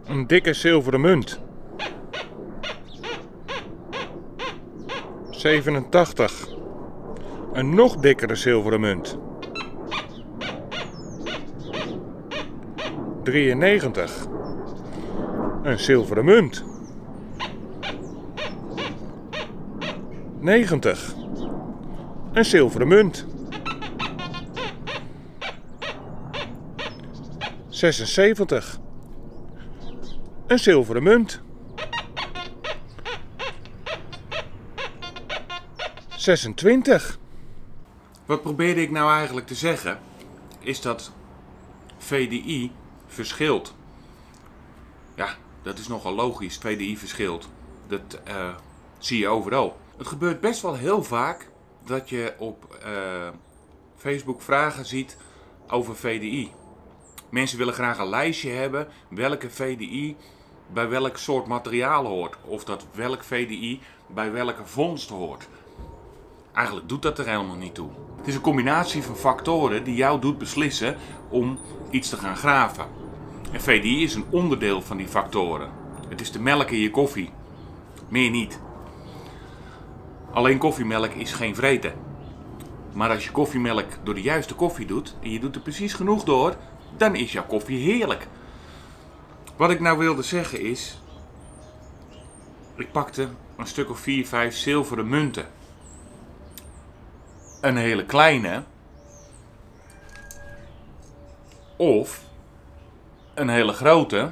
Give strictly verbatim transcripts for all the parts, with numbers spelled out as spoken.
Een dikke zilveren munt. zevenentachtig. Een nog dikkere zilveren munt. drieënnegentig. Een zilveren munt. negentig. Een zilveren munt. zesenzeventig. Een zilveren munt. zesentwintig. Wat probeerde ik nou eigenlijk te zeggen? Is dat V D I verschilt. Ja, dat is nogal logisch. V D I verschilt. Dat uh, zie je overal. Het gebeurt best wel heel vaak dat je op uh, Facebook vragen ziet over V D I. Mensen willen graag een lijstje hebben welke V D I bij welk soort materiaal hoort. Of dat welk V D I bij welke vondst hoort. Eigenlijk doet dat er helemaal niet toe. Het is een combinatie van factoren die jou doet beslissen om iets te gaan graven. En V D I is een onderdeel van die factoren. Het is de melk in je koffie. Meer niet. Alleen koffiemelk is geen vreten. Maar als je koffiemelk door de juiste koffie doet en je doet er precies genoeg door, dan is jouw koffie heerlijk. Wat ik nou wilde zeggen is, ik pakte een stuk of vier, vijf zilveren munten. Een hele kleine. Of een hele grote.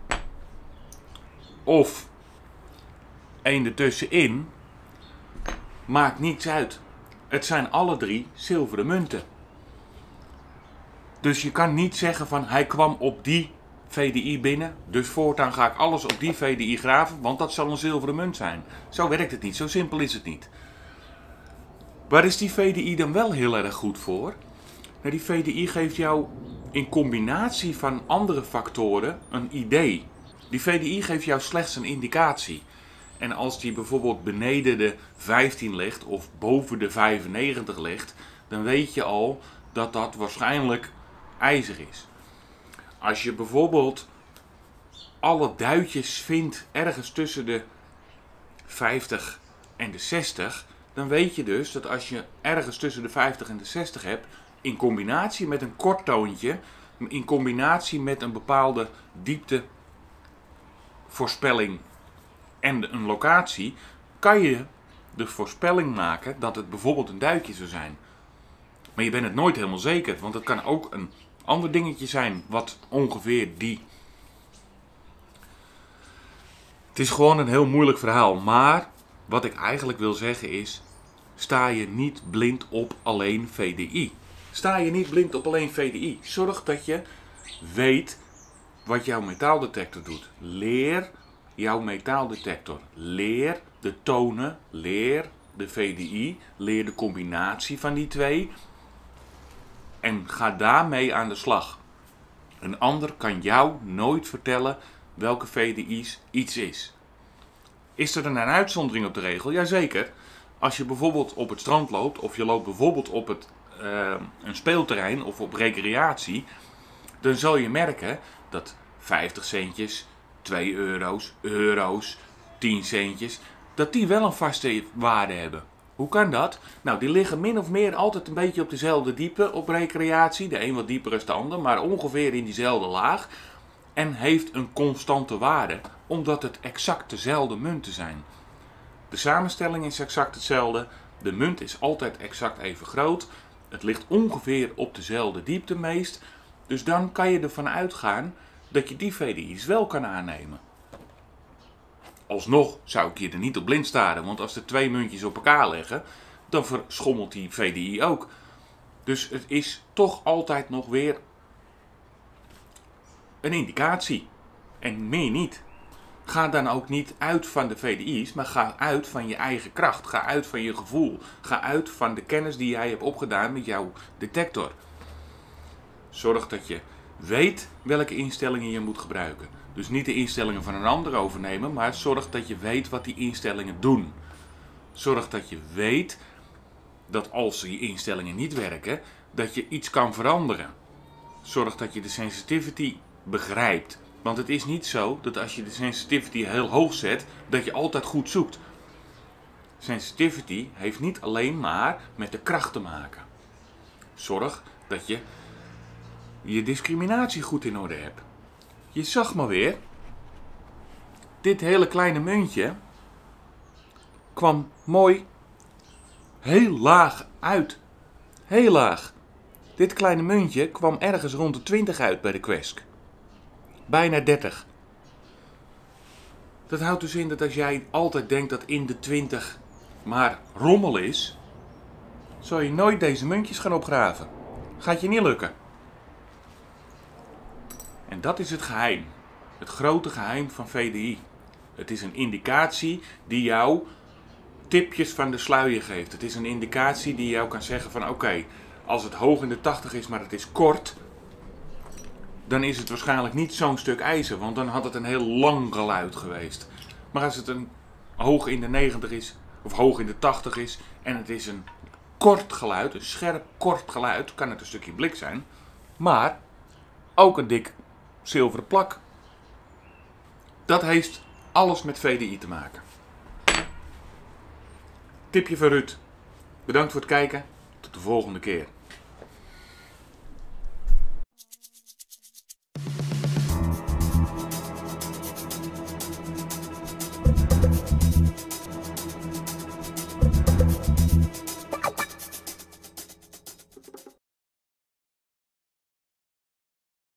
Of één ertussenin. Maakt niets uit. Het zijn alle drie zilveren munten. Dus je kan niet zeggen van hij kwam op die V D I binnen. Dus voortaan ga ik alles op die V D I graven. Want dat zal een zilveren munt zijn. Zo werkt het niet. Zo simpel is het niet. Waar is die V D I dan wel heel erg goed voor? Nou, die V D I geeft jou in combinatie van andere factoren een idee. Die V D I geeft jou slechts een indicatie. En als die bijvoorbeeld beneden de vijftien ligt of boven de vijfennegentig ligt, dan weet je al dat dat waarschijnlijk ijzer is. Als je bijvoorbeeld alle duitjes vindt ergens tussen de vijftig en de zestig, dan weet je dus dat als je ergens tussen de vijftig en de zestig hebt, in combinatie met een kort toontje, in combinatie met een bepaalde dieptevoorspelling en een locatie, kan je de voorspelling maken dat het bijvoorbeeld een duitje zou zijn. Maar je bent het nooit helemaal zeker, want het kan ook een ander dingetje zijn wat ongeveer die... Het is gewoon een heel moeilijk verhaal, maar wat ik eigenlijk wil zeggen is, sta je niet blind op alleen V D I. Sta je niet blind op alleen V D I. Zorg dat je weet wat jouw metaaldetector doet. Leer jouw metaaldetector. Leer de tonen, leer de V D I, leer de combinatie van die twee en ga daarmee aan de slag. Een ander kan jou nooit vertellen welke V D I's iets is. Is er dan een uitzondering op de regel? Jazeker. Als je bijvoorbeeld op het strand loopt of je loopt bijvoorbeeld op het, uh, een speelterrein of op recreatie, dan zal je merken dat vijftig centjes, twee euro's, euro's, tien centjes, dat die wel een vaste waarde hebben. Hoe kan dat? Nou, die liggen min of meer altijd een beetje op dezelfde diepte op recreatie. De een wat dieper is de ander, maar ongeveer in diezelfde laag. En heeft een constante waarde, omdat het exact dezelfde munten zijn. De samenstelling is exact hetzelfde. De munt is altijd exact even groot. Het ligt ongeveer op dezelfde diepte meest. Dus dan kan je ervan uitgaan dat je die V D I's wel kan aannemen. Alsnog zou ik je er niet op blind staren, want als er twee muntjes op elkaar liggen, dan verschommelt die V D I ook. Dus het is toch altijd nog weer een indicatie. En meer niet. Ga dan ook niet uit van de V D I's, maar ga uit van je eigen kracht. Ga uit van je gevoel. Ga uit van de kennis die jij hebt opgedaan met jouw detector. Zorg dat je weet welke instellingen je moet gebruiken. Dus niet de instellingen van een ander overnemen, maar zorg dat je weet wat die instellingen doen. Zorg dat je weet dat als die instellingen niet werken, dat je iets kan veranderen. Zorg dat je de sensitivity begrijpt. Want het is niet zo dat als je de sensitivity heel hoog zet, dat je altijd goed zoekt. Sensitivity heeft niet alleen maar met de kracht te maken. Zorg dat je je discriminatie goed in orde hebt. Je zag maar weer, dit hele kleine muntje kwam mooi heel laag uit. Heel laag. Dit kleine muntje kwam ergens rond de twintig uit bij de Quesq. Bijna dertig. Dat houdt dus in dat als jij altijd denkt dat in de twintig maar rommel is, zal je nooit deze muntjes gaan opgraven. Gaat je niet lukken. En dat is het geheim. Het grote geheim van V D I. Het is een indicatie die jou tipjes van de sluier geeft. Het is een indicatie die jou kan zeggen van oké, okay, als het hoog in de tachtig is, maar het is kort, dan is het waarschijnlijk niet zo'n stuk ijzer, want dan had het een heel lang geluid geweest. Maar als het een hoog in de negentig is, of hoog in de tachtig is, en het is een kort geluid, een scherp kort geluid, kan het een stukje blik zijn, maar ook een dik zilveren plak. Dat heeft alles met V D I te maken. Tipje van Ruud. Bedankt voor het kijken. Tot de volgende keer.